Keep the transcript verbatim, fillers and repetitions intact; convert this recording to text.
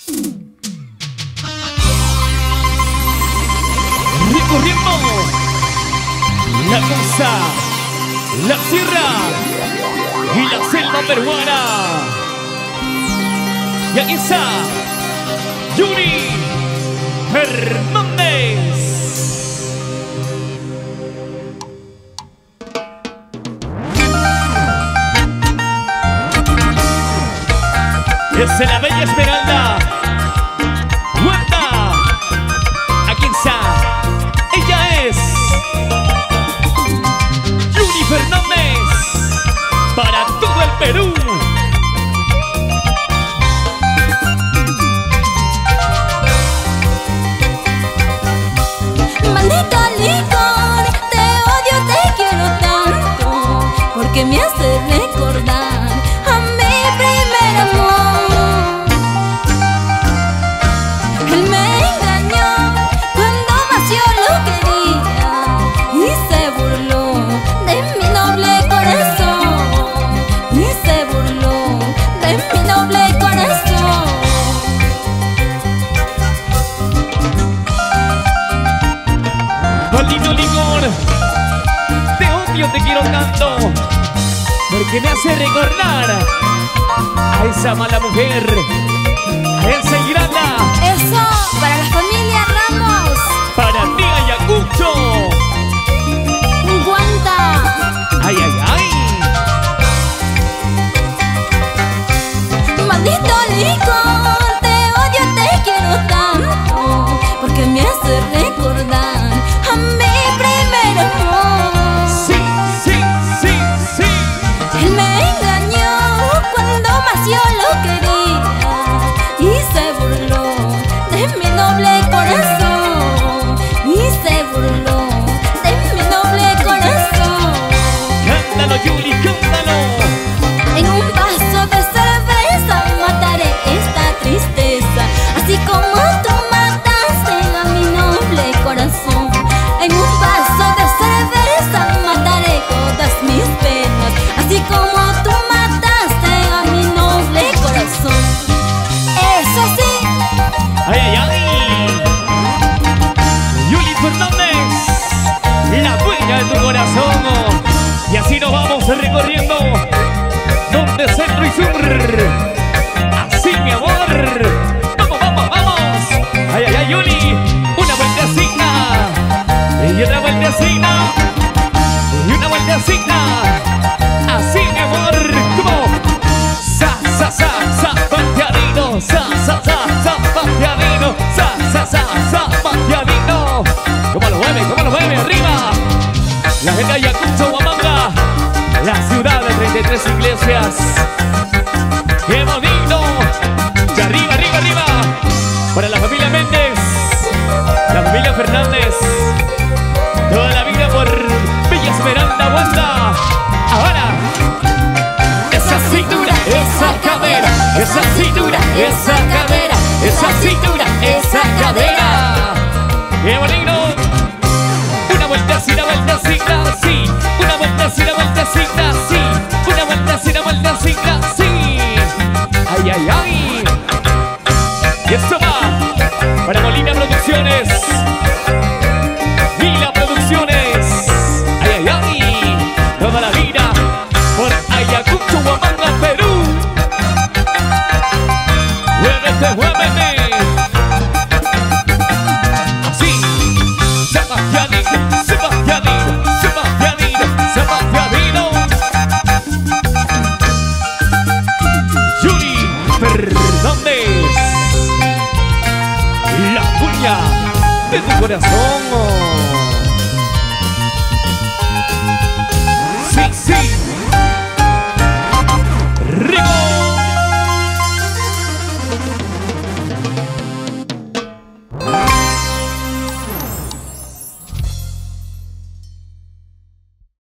Recorriendo la costa, la sierra y la selva peruana. Y aquí está Yuri Fernández. Es la bella Esmeralda. Huerta. Aquí está. Ella es Yuri Fernández. Para todo el Perú. Maldito licor, te odio, te quiero tanto, porque me hace recordar a mi primer amor. Él me engañó cuando más yo lo quería y se burló de mi noble corazón. Y se burló de mi noble corazón. Maldito licor, te odio, te quiero tanto, porque me hace recordar a esa mala mujer, a esa ingrata. Eso para la familia Ramos. Para ti, Ayacucho. Guanta. Ay, ay, ay. Maldito licor, te odio, te quiero tanto, porque me hace recordar a mi primer amor. Sí, sí, sí, sí. Él me engañó cuando más yo lo quería y se burló de mi noble corazón. Y se burló de mi noble corazón. Cántalo, Yuri, cántalo. En un vaso de cerveza mataré esta tristeza, así como tú mataste a mi noble corazón. En un vaso de cerveza mataré todas mis penas, así como tú mataste a mi noble corazón. Eso sí. Ay, ay, ay. Yuri Fernández, la dueña de tu corazón. Y así nos vamos recorriendo norte, centro y sur. Así, mi amor. Vamos, vamos, vamos. Ay, ay, ay, Yuri. Una vueltecita. Y una vueltecita. Y una vueltecita. Así, mi amor. Como sa, sa, sa, sa, pateadito. Sa, sa, sa, sa, pateadito. Sa, sa, sa, sa, pateadito. ¿Cómo lo mueve? ¿Cómo lo mueve? Arriba. La gente de Ayacucho, Huamanga, la ciudad de treinta y tres iglesias. ¡Qué bonito! Y arriba, arriba, arriba. Para la familia Méndez, la familia Fernández, toda la vida por Bella Esmeralda, Wanda. Ahora, esa cintura, esa cadera, esa cintura, esa cadera, esa cintura, esa cadera. ¡Qué bonito! Una vueltecita, vueltecita, sí. Una vueltecita, vueltecita, sí. Una vueltecita, vueltecita, sí. Ay, ay, ay. Y esto va para Molina Producciones. Vila Producciones. Ay, ay, ay. Toda la vida por Ayacucho, Huamanga, Perú. Muévete, muévete. Así. Sebastianito, Sebastianito, Sebastianito, Sebastianito. Yuri Fernández, la puña de tu corazón.